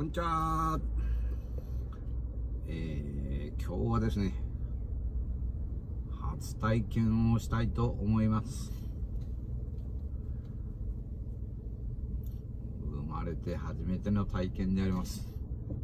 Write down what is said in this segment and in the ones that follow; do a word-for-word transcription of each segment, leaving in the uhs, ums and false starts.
こんにちは。えー、今日はですね、初体験をしたいと思います。生まれて初めての体験であります。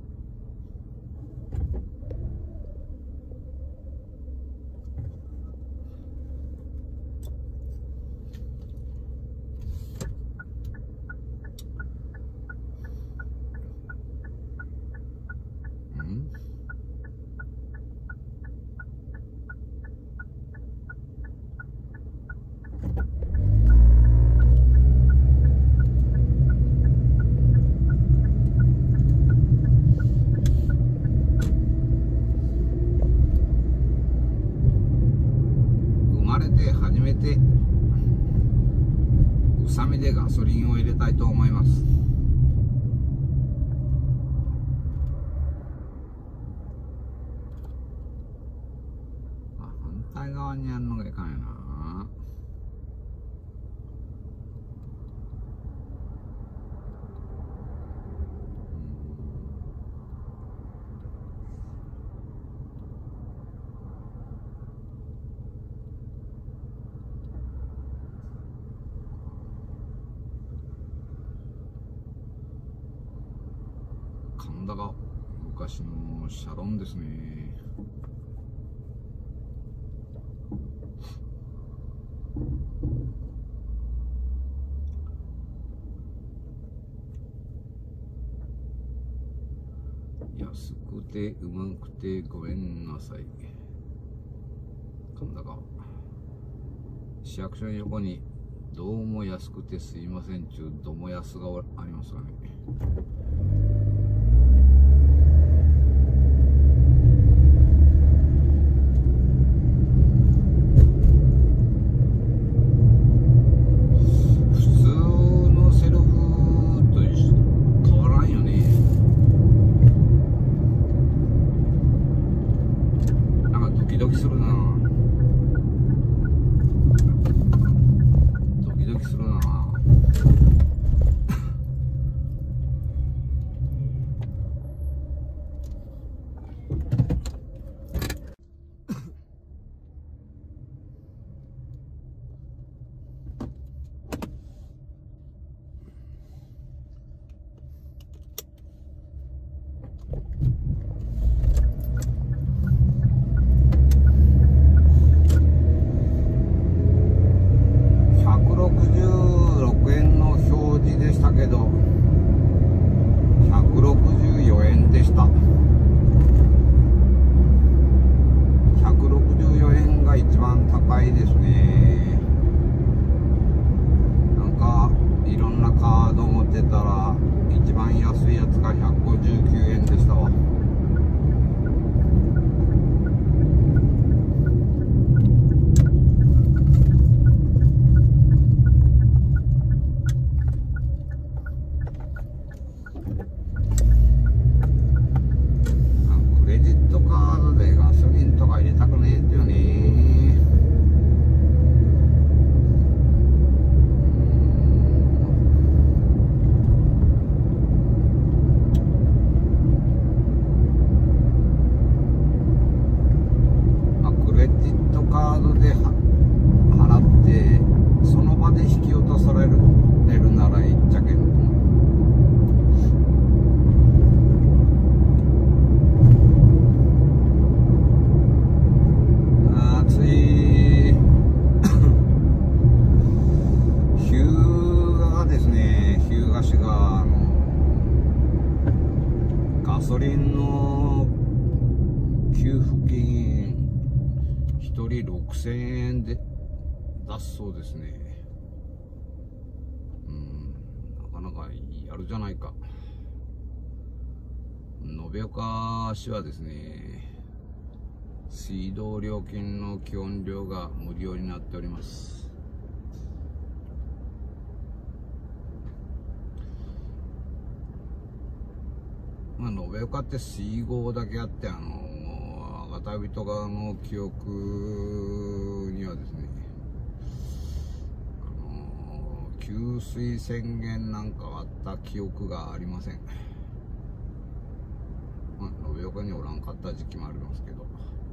生まれて初めて宇佐美でガソリンを入れたいと思います。あ、反対側にあるのがいかんやな。神田が昔のシャロンですね。安くてうまくてごめんなさい。神田川市役所の横にどうも安くてすいませんちゅうども安がありますがね。ドキドキするな。ドキドキするな。けどひゃくろくじゅうよえんでした。ひゃくろくじゅうよえんが一番高いですね。なんかいろんなカード持ってたら一番安いやつがひゃくごじゅうきゅうえんでしたわ。ガソリンの給付金ひとりろくせんえんで出すそうですね。うん、なかなかやるじゃないか。延岡市はですね、水道料金の基本料が無料になっております。まあ、延岡って水郷だけあって、あの赤旅とかの記憶にはですね、あの給水宣言なんかあった記憶がありません。 延岡におらんかった時期もありますけど、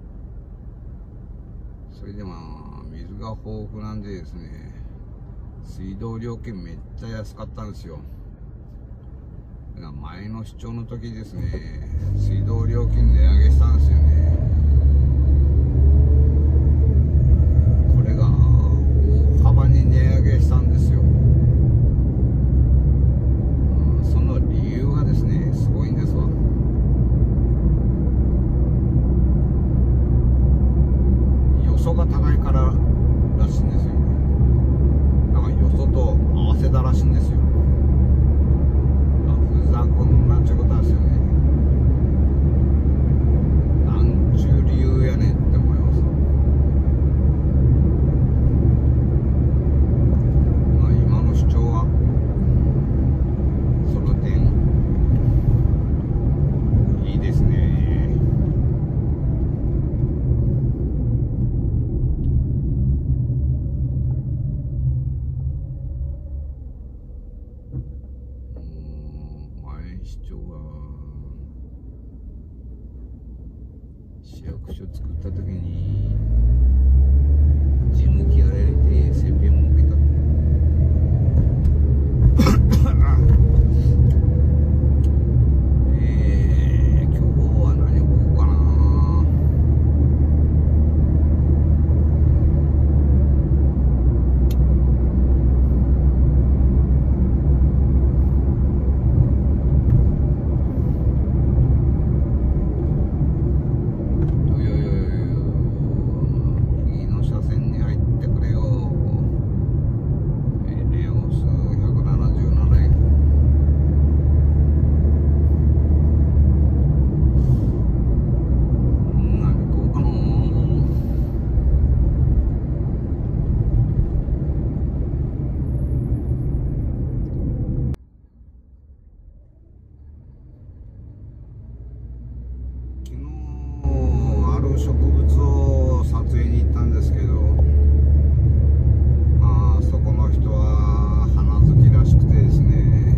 それでまあ水が豊富なんでですね、水道料金めっちゃ安かったんですよ。だから前の市長の時ですね、水道料金値上げしたんですよね。これが大幅に値上げしたんですよ。その理由がですね、すごいんですわ。よそが高いかららしいんですよ。だからよそと合わせたらしいんですよ。ふざこんなっちゅうことなんですよね。なんちゅう理由やねんって思います。まあ今の主張はその点いいですね。市長が市役所作った時に事務機がやれてせっぺんも受けた。えー、今日は何を食おうかな。植物を撮影に行ったんですけど、まあそこの人は花好きらしくてですね、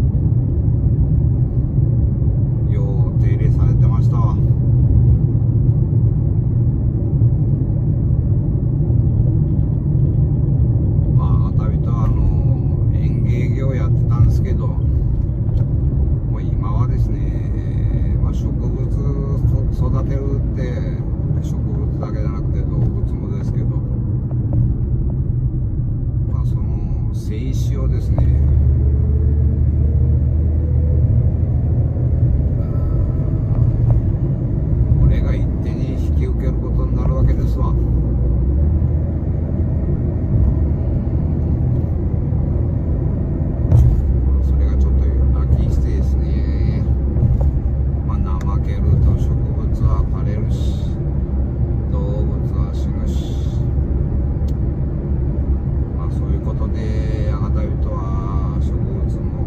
よう手入れされてましたわ。まあ旅とはあの園芸業やってたんですけど、もう今はですね、まあ、植物育てるって植物だけじゃなくて動物もですけど、まあその精子をですね、これが一手に引き受けることになるわけですわ。それがちょっと飽きしてですね、まあ怠けると植物は枯れるし、動物は死ぬし、まあそういうことであがた人は植物も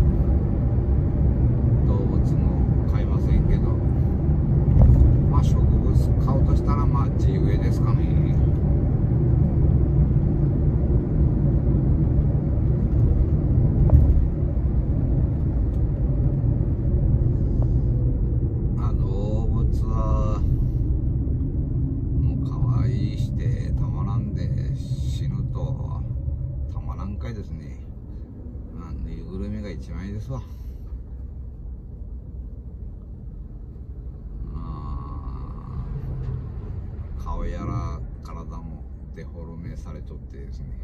動物も飼いませんけど、まあ植物飼うとしたらまあ地植えですかね。まあ動物はしてたまらんで死ぬとたまらんかいですね。まあぬいぐるみが一番いいですわ。あ顔やら体もデフォルメされちゃってですね、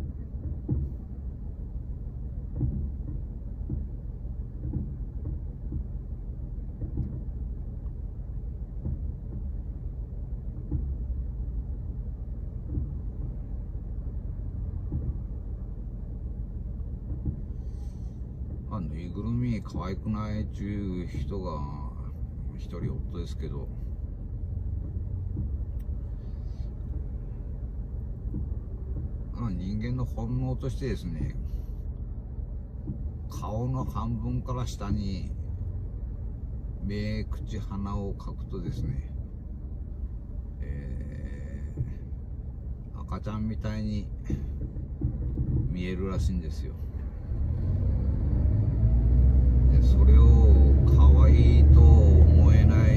まあ、ぬいぐるみ可愛くないっちゅう人が一人おっとですけど、まあ、人間の本能としてですね、顔の半分から下に目、口、鼻を描くとですね、えー、赤ちゃんみたいに見えるらしいんですよ。でそれを可愛いと思えない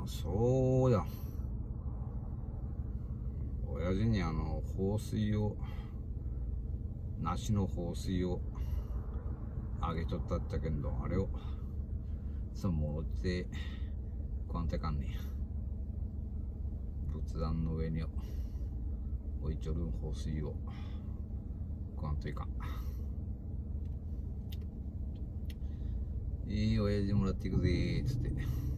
そうや。親父にあの、放水を、梨の放水をあげとったったけど、あれを、そう、もろって、こわんといかんねや。仏壇の上に置いちょる放水を、こわんといかん。いい親父もらっていくぜー、つって。